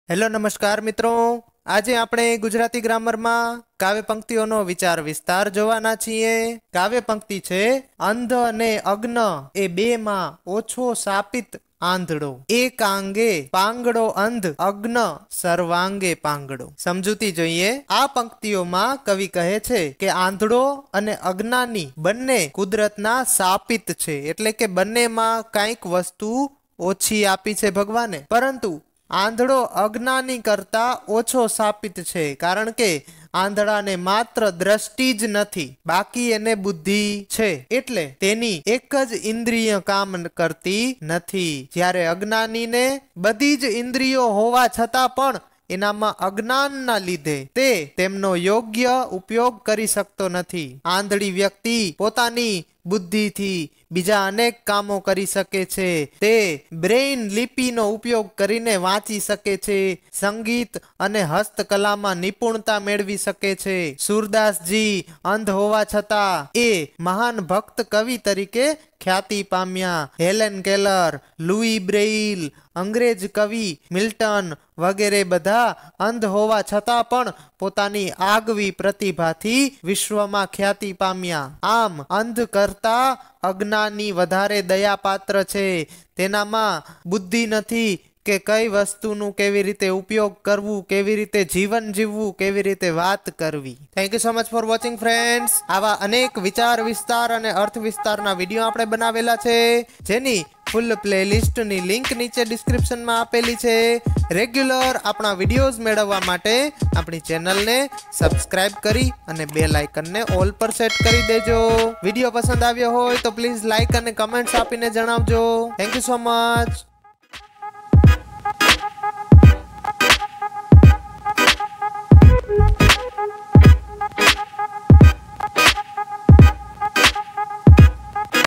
Hello નમસ્કાર મિત્રો, આજે આપણે ગુજરાતી ગ્રામરમાં કાવ્ય પંક્તિઓનો વિચાર વિસ્તાર જોવાના છીએ। કાવ્ય પંક્તિ છે અંધ અને અગ્ન એ બે માં ઓછો સાપિત આંધળો, એકાંગે પાંગડો અંધ અગ્ન સર્વાંગે પાંગડો। સમજૂતી જોઈએ। આ પંક્તિઓમાં કવિ કહે છે કે આંધળો અને અજ્ઞાની બંને કુદરતના સાપિત છે, એટલે કે બંનેમાં કંઈક વસ્તુ ઓછી આપી છે ભગવાને, પરંતુ આંધળો અજ્ઞાની કરતા ઓછો સાપિત છે, કારણ કે આંધળાને માત્ર દ્રષ્ટિ જ નથી, બાકી એને બુદ્ધિ છે, એટલે તેની એક જ ઇન્દ્રિય કામ કરતી નથી। જ્યારે અજ્ઞાનીને બધી જ ઇન્દ્રિયો હોવા છતાં પણ એનામાં અજ્ઞાનના લીધે તે તેમનો યોગ્ય ઉપયોગ કરી શકતો નથી। આંધળી વ્યક્તિ પોતાની બુદ્ધિથી બીજા અનેક કામો કરી શકે છે। તે બ્રેઇન લિપિનો ઉપયોગ કરીને વાંચી શકે છે, સંગીત અને હસ્તકલામાં નિપુણતા મેળવી શકે છે। સુરદાસજી અંધ હોવા છતાં એ મહાન ભક્ત કવિ તરીકે ખ્યાતિ પામ્યા। હેલેન કેલર, લુઈ બ્રેઇલ, અંગ્રેજ કવિ મિલ્ટન વગેરે બધા અંધ હોવા છતાં પણ પોતાની આગવી પ્રતિભાથી વિશ્વમાં ખ્યાતિ પામ્યા। આમ અંધ કરતા અજ્ઞાની વધારે દયાપાત્ર છે, તેનામાં બુદ્ધિ નથી કે કઈ વસ્તુનું કેવી રીતે ઉપયોગ કરવું, કેવી રીતે જીવન જીવવું, કેવી રીતે વાત કરવી। Thank you so much for watching friends. આવા અનેક વિચાર વિસ્તાર અને અર્થ વિસ્તારના વિડીયો આપણે બનાવેલા છે, જેની ફૂલ પ્લેલિસ્ટની લિંક નીચે ડિસ્ક્રિપ્શનમાં આપેલી છે। રેગ્યુલર આપણા વિડીયોઝ મેળવવા માટે આપણી ચેનલને સબસ્ક્રાઇબ કરી અને બેલ આઇકનને ઓલ પર સેટ કરી દેજો। વિડીયો પસંદ આવ્યો હોય તો પ્લીઝ લાઇક અને કમેન્ટ્સ આપીને જણાવજો। Thank you so much.